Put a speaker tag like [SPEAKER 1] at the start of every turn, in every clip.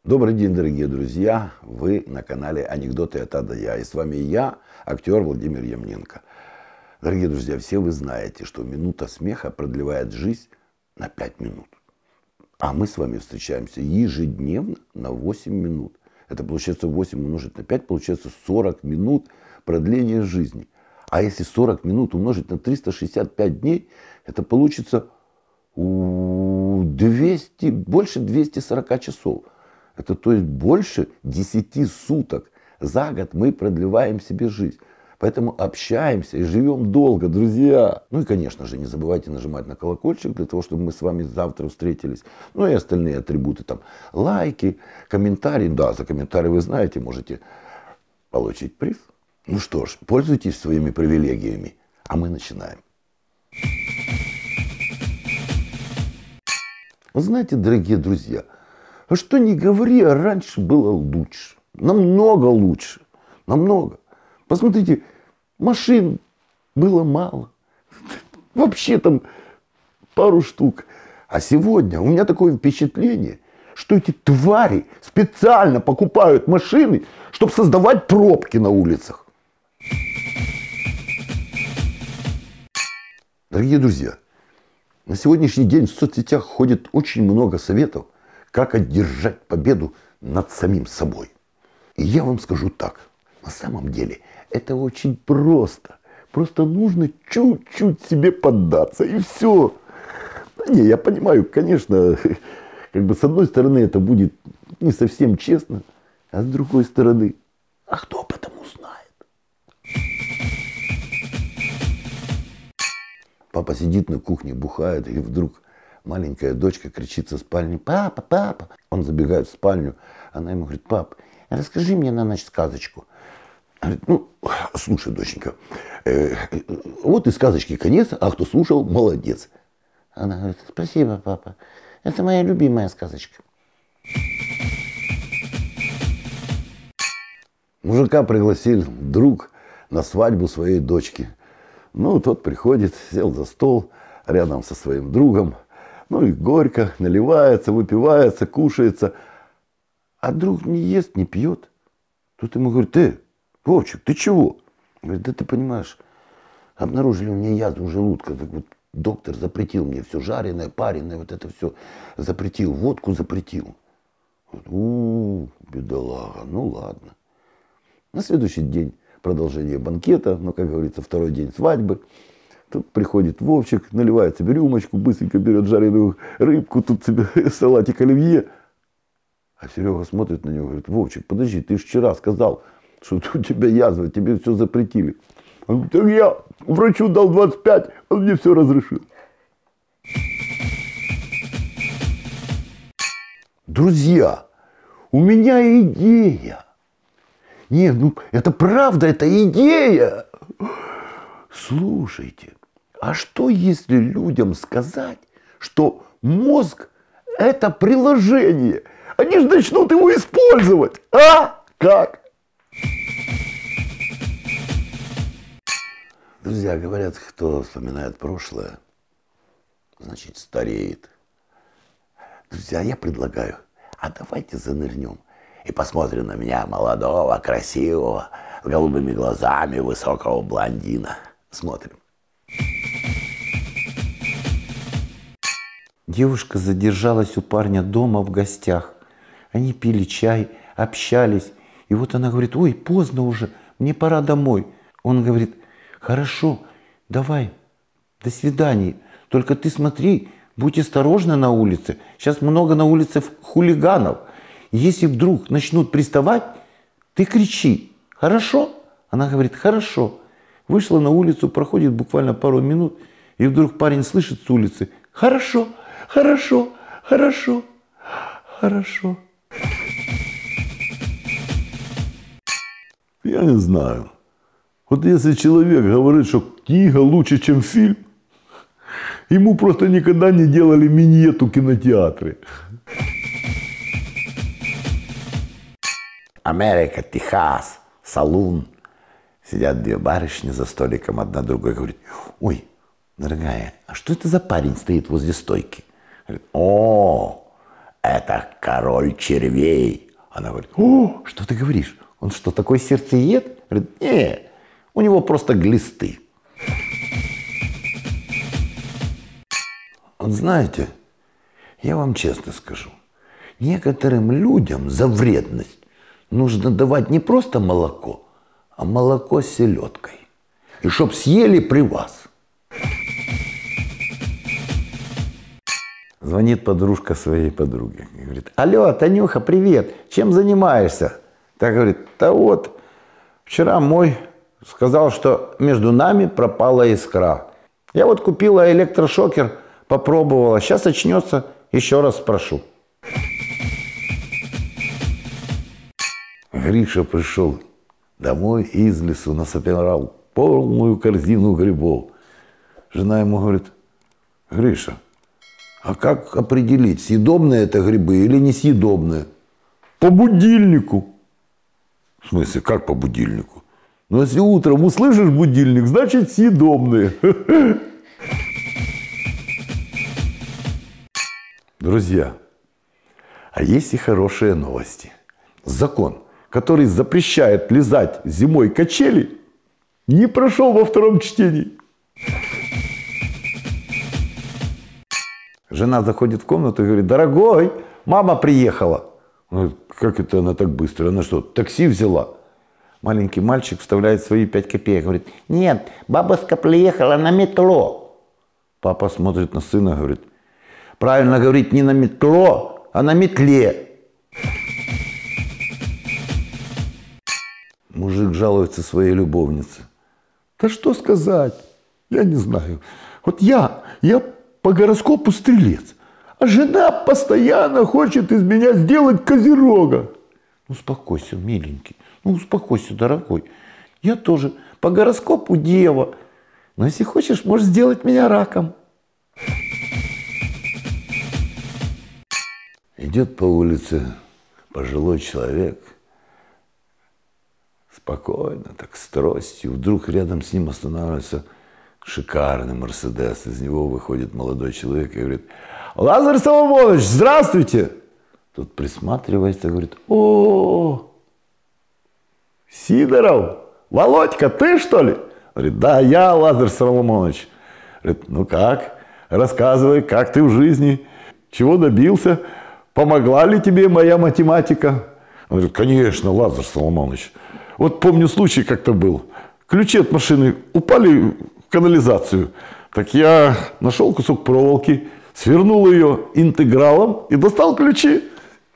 [SPEAKER 1] Добрый день, дорогие друзья! Вы на канале «Анекдоты от А до Я». И с вами я, актер Владимир Ямненко. Дорогие друзья, все вы знаете, что минута смеха продлевает жизнь на 5 минут. А мы с вами встречаемся ежедневно на 8 минут. Это получается 8 умножить на 5, получается 40 минут продления жизни. А если 40 минут умножить на 365 дней, это получится больше 240 часов. Это то есть больше 10 суток за год мы продлеваем себе жизнь. Поэтому общаемся и живем долго, друзья. Ну и, конечно же, не забывайте нажимать на колокольчик для того, чтобы мы с вами завтра встретились. Ну и остальные атрибуты, там, лайки, комментарии. Да, за комментарии вы знаете, можете получить приз. Ну что ж, пользуйтесь своими привилегиями. А мы начинаем. Вы знаете, дорогие друзья, а что не говори, а раньше было лучше. Намного лучше. Намного. Посмотрите, машин было мало. Вообще там пару штук. А сегодня у меня такое впечатление, что эти твари специально покупают машины, чтобы создавать пробки на улицах. Дорогие друзья, на сегодняшний день в соцсетях ходит очень много советов, как одержать победу над самим собой. И я вам скажу так. На самом деле это очень просто. Просто нужно чуть-чуть себе поддаться. И все. Да не, я понимаю, конечно, как бы с одной стороны это будет не совсем честно, а с другой стороны, а кто об этом узнает? Папа сидит на кухне, бухает, и вдруг маленькая дочка кричит со спальни: «Папа, папа!» Он забегает в спальню, она ему говорит: «Пап, расскажи мне на ночь сказочку». Говорит: «Ну, слушай, доченька, вот и сказочки конец, а кто слушал, молодец». Она говорит: «Спасибо, папа, это моя любимая сказочка». Мужика пригласил друг на свадьбу своей дочки. Ну, тот приходит, сел за стол рядом со своим другом. Ну и горько, наливается, выпивается, кушается. А друг не ест, не пьет. Тут ему говорит: Вовчик, ты чего? Говорит: да ты понимаешь, обнаружили у меня язву желудка. Так вот, доктор запретил мне все жареное, пареное, вот это все запретил. Водку запретил. Бедолага, ну ладно. На следующий день продолжение банкета, ну, как говорится, второй день свадьбы. Тут приходит Вовчик, наливает себе рюмочку, быстренько берет жареную рыбку, тут себе салатик оливье. А Серега смотрит на него и говорит: Вовчик, подожди, ты же вчера сказал, что у тебя язва, тебе все запретили. Он говорит: я врачу дал 25, он мне все разрешил. Друзья, у меня идея. Нет, ну это правда, это идея. Слушайте, а что если людям сказать, что мозг – это приложение? Они же начнут его использовать. А? Как? Друзья, говорят, кто вспоминает прошлое, значит стареет. Друзья, я предлагаю, а давайте занырнем и посмотрим на меня, молодого, красивого, с голубыми глазами, высокого блондина. Смотрим.
[SPEAKER 2] Девушка задержалась у парня дома в гостях. Они пили чай, общались. И вот она говорит: ой, поздно уже, мне пора домой. Он говорит: хорошо, давай, до свидания. Только ты смотри, будь осторожна на улице. Сейчас много на улице хулиганов. Если вдруг начнут приставать, ты кричи. Хорошо? Она говорит: хорошо. Вышла на улицу, проходит буквально пару минут, и вдруг парень слышит с улицы: хорошо, хорошо, хорошо, хорошо.
[SPEAKER 1] Я не знаю. Вот если человек говорит, что книга лучше, чем фильм, ему просто никогда не делали миньету кинотеатры.
[SPEAKER 2] Америка, Техас, салун. Сидят две барышни за столиком, одна другой говорит: ой, дорогая, а что это за парень стоит возле стойки? Говорит: о, это король червей. Она говорит, о, что ты говоришь? Он что, такой сердцеед? Говорит, не, у него просто глисты. Вот знаете, я вам честно скажу, некоторым людям за вредность нужно давать не просто молоко, а молоко с селедкой. И чтоб съели при вас. Звонит подружка своей подруге. Говорит, алло, Танюха, привет, чем занимаешься? Так говорит, да вот, вчера мой сказал, что между нами пропала искра. Я вот купила электрошокер, попробовала, сейчас очнется, еще раз спрошу. Гриша пришел домой из лесу, насобирал полную корзину грибов. Жена ему говорит, Гриша, а как определить, съедобные это грибы или несъедобные? По будильнику. В смысле, как по будильнику? Ну, если утром услышишь будильник, значит съедобные. Друзья, а есть и хорошие новости. Закон, который запрещает лизать зимой качели, не прошел во втором чтении. Жена заходит в комнату и говорит, дорогой, мама приехала. Он говорит, как это она так быстро? Она что, такси взяла? Маленький мальчик вставляет свои 5 копеек. Говорит, нет, бабушка приехала на метро. Папа смотрит на сына и говорит, правильно говорить не на метро, а на метле. Мужик жалуется своей любовнице. Да что сказать? Я не знаю. Вот я по гороскопу стрелец, а жена постоянно хочет из меня сделать козерога. Ну, успокойся, миленький. Ну, успокойся, дорогой. Я тоже по гороскопу дева. Но если хочешь, можешь сделать меня раком. Идет по улице пожилой человек. Спокойно, так с тростью. Вдруг рядом с ним останавливается шикарный Мерседес. Из него выходит молодой человек и говорит, Лазарь Соломонович, здравствуйте. Тут присматривается и говорит, о, Сидоров, Володька, ты что ли? Говорит, да, я, Лазарь Соломонович. Говорит, ну как? Рассказывай, как ты в жизни? Чего добился? Помогла ли тебе моя математика? Он говорит, конечно, Лазарь Соломонович. Вот помню случай как-то был. Ключи от машины упали в канализацию. Так я нашел кусок проволоки, свернул ее интегралом и достал ключи.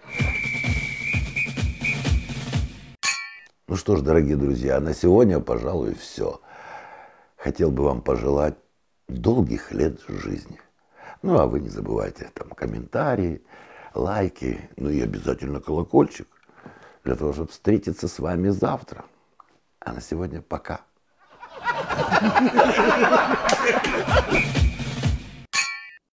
[SPEAKER 2] Ну что ж, дорогие друзья, на сегодня, пожалуй, все. Хотел бы вам пожелать долгих лет жизни. Ну, а вы не забывайте там комментарии, лайки, ну и обязательно колокольчик, для того, чтобы встретиться с вами завтра. А на сегодня пока.